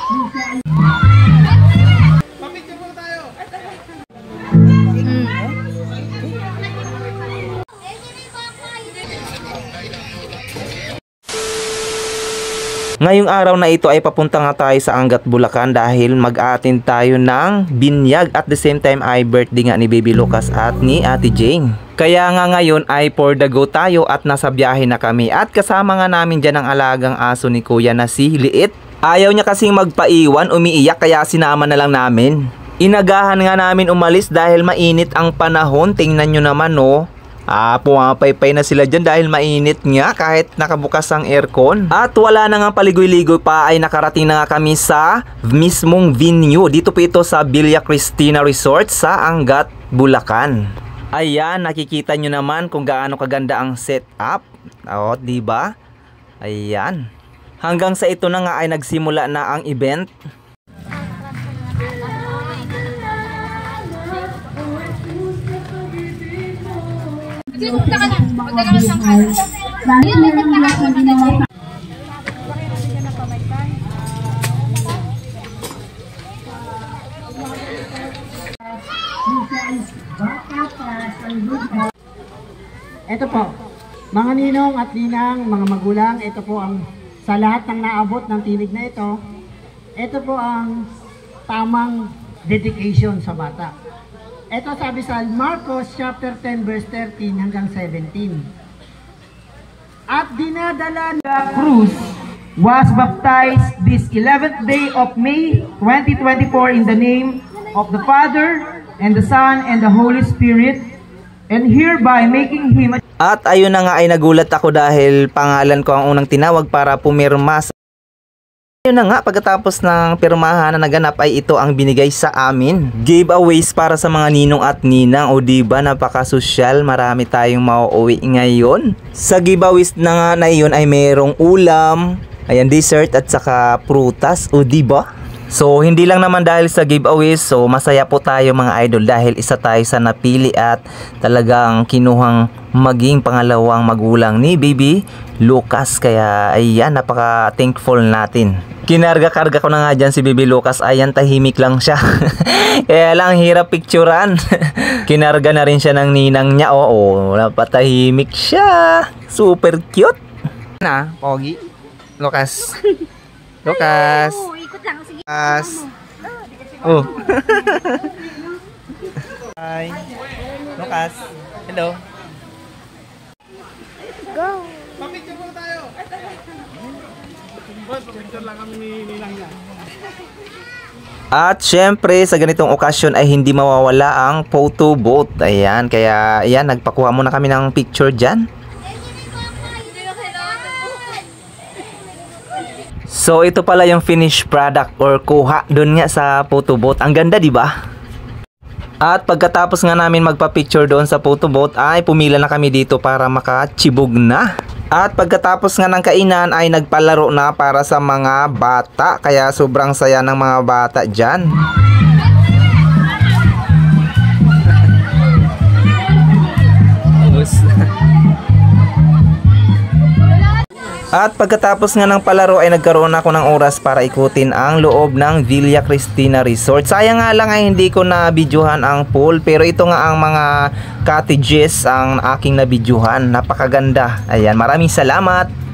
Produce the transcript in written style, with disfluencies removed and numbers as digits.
Papicture po tayo. Ngayong araw na ito ay papunta nga tayo sa Angat, Bulacan dahil mag-a-attend tayo ng binyag at the same time ay birthday nga ni Baby Lucas at ni Ate Jane. Kaya nga ngayon ay for the go tayo at nasa biyahe na kami at kasama nga namin dyan ang alagang aso ni Kuya na si Liit. Ayaw niya kasing magpaiwan, umiiyak kaya sinama na lang namin. Inagahan nga namin umalis dahil mainit ang panahon, tingnan nyo naman no. Pumapaypay na sila dyan dahil mainit nga kahit nakabukas ang aircon. At wala na nga paligoy-ligoy pa ay nakarating na nga kami sa mismong venue. Dito po ito sa Villa Cristina Resort sa Angat, Bulacan. Ayan, nakikita nyo naman kung gaano kaganda ang setup. O, diba? Ayan. Hanggang sa ito na nga ay nagsimula na ang event. Punta ka na. Punta ka na sa kanan. Ayun, may pagkakataon na dyan. Ito po, mga ninong at ninang, mga magulang, ito po ang sa lahat ng naabot ng tinig na ito po ang tamang dedication sa bata. Ito sabi sa Marcos chapter 10 verse 13 hanggang 17. At dinadala na Cruz was baptized this 11th day of May 2024 in the name of the Father and the Son and the Holy Spirit, and hereby making him. At ayun na nga ay nagulat ako dahil pangalan ko ang unang tinawag para pumirma. Ayun na nga, pagkatapos ng pirmahan na naganap ay ito ang binigay sa amin. Giveaways para sa mga ninong at ninang. O diba, napaka-sosyal. Marami tayong mauuwi ngayon. Sa giveaways na nga na iyon ay mayroong ulam, ayan, dessert at saka prutas. O diba? So hindi lang naman dahil sa giveaways, so masaya po tayo mga idol dahil isa tayo sa napili at talagang kinuhang maging pangalawang magulang ni Baby Lucas. Kaya ayan, napaka thankful natin. Kinarga-karga ko na nga dyan si Baby Lucas. Ayan, tahimik lang siya. Kaya lang hirap picturean. Kinarga na rin siya ng ninang niya. Oo, napatahimik siya. Super cute na, Pogi. Lucas. Lucas. Lucas. Oh. Hi. Lucas. Hello. Go! Papicture po tayo. Papicture lang kami nilang niya. At syempre sa ganitong okasyon ay hindi mawawala ang photo booth. Ayan, kaya ayan, nagpakuha muna kami ng picture dyan. So ito pala yung finished product or kuha doon nga sa photo booth. Ang ganda, di ba? At pagkatapos nga namin magpa-picture doon sa photo booth ay pumila na kami dito para makachibog na. At pagkatapos nga ng kainan ay nagpalaro na para sa mga bata. Kaya sobrang saya ng mga bata dyan. At pagkatapos nga ng palaro ay nagkaroon ako ng oras para ikutin ang loob ng Villa Cristina Resort. Sayang nga lang ay hindi ko na videohan ang pool, pero ito nga ang mga cottages ang aking na videohan. Napakaganda. Ayan, maraming salamat.